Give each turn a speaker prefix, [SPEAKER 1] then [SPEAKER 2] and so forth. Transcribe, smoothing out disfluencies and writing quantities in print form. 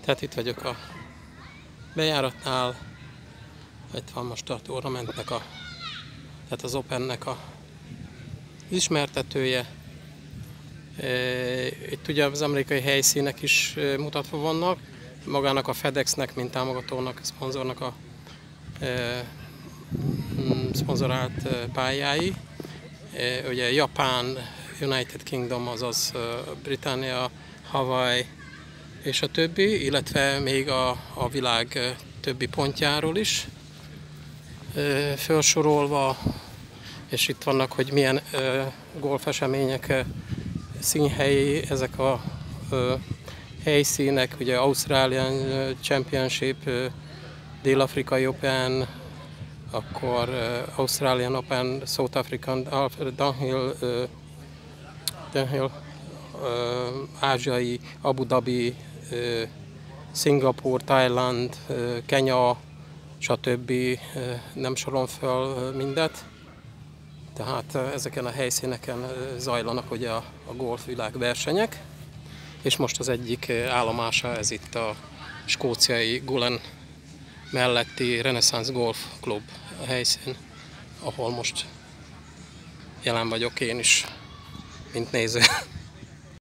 [SPEAKER 1] Tehát itt vagyok a bejáratnál, itt van most a tournamentnek tehát az Opennek az ismertetője. Itt ugye az amerikai helyszínek is mutatva vannak, magának a FedExnek, mint támogatónak, szponzornak a szponzorált pályái. Ugye Japán, United Kingdom, azaz Britannia, Hawaii és a többi, illetve még a világ többi pontjáról is felsorolva, és itt vannak, hogy milyen golfesemények színhelyi ezek a helyszínek, ugye Australian Championship, Dél-Afrikai Open, akkor Australian Open, South African Downhill, ázsiai, Abu Dhabi, Szingapúr, Thailand, Kenya, stb. Nem sorolom föl mindet. Tehát ezeken a helyszíneken zajlanak ugye a golfvilág versenyek, és most az egyik állomása ez itt a skóciai Gulen melletti Renaissance Golf Club helyszín, ahol most jelen vagyok én is, mint néző.